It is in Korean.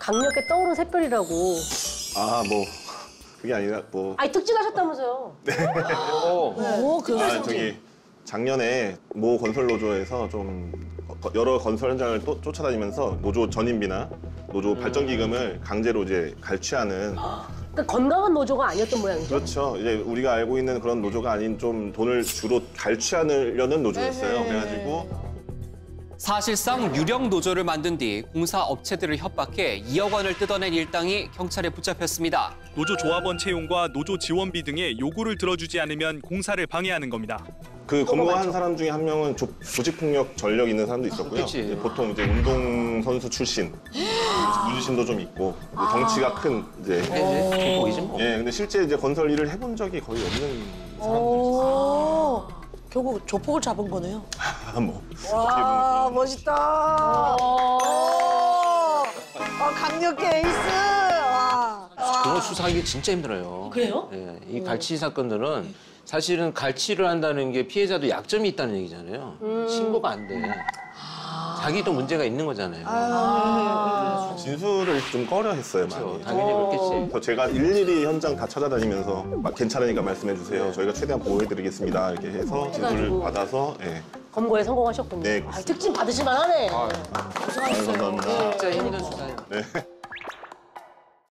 강력하게 떠오른 샛별이라고. 아, 뭐 그게 아니라 뭐. 아니 특징하셨다면서요? 저기 작년에 모 건설 노조에서 좀 여러 건설 현장을 또 쫓아다니면서 노조 전임비나 노조 발전 기금을 강제로 이제 갈취하는. 그러니까 건강한 노조가 아니었던 모양이죠. 그렇죠. 이제 우리가 알고 있는 그런 노조가 아닌 좀 돈을 주로 갈취하려는 노조였어요. 그래가지고. 사실상 유령 노조를 만든 뒤 공사 업체들을 협박해 2억 원을 뜯어낸 일당이 경찰에 붙잡혔습니다. 노조 조합원 채용과 노조 지원비 등의 요구를 들어주지 않으면 공사를 방해하는 겁니다. 그 검거한 사람 중에 한 명은 조직폭력 전력 있는 사람도 있었고요. 보통 이제 운동선수 출신, 무지심도 좀 있고, 덩치가 큰 이제. 조폭이지 뭐. 예, 근데 실제 이제 건설 일을 해본 적이 거의 없는 사람들이 있어요. 결국 조폭을 잡은 거네요. 뭐. 와, 멋있다. 강력해, 에이스. 와. 그거 수사하기 진짜 힘들어요. 그래요? 예, 이 갈취 사건들은 사실은 갈취를 한다는 게 피해자도 약점이 있다는 얘기잖아요. 신고가 안 돼. 자기도 문제가 있는 거잖아요. 진술을 좀 꺼려 했어요, 많이. 당연히 그렇겠지. 그래서 제가 일일이 현장 다 찾아다니면서 괜찮으니까 말씀해 주세요. 저희가 최대한 보호해드리겠습니다. 이렇게 해서 진술을 받아서. 예. 검거에 성공하셨군요. 네, 특징 받으실만 하네. 감사합니다. 진짜 힘든 수사예요. 네.